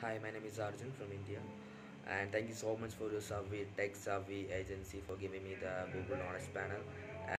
Hi, my name is Arjun from India, and thank you so much for your Savvy Tech Savvy agency for giving me the Google Knowledge panel.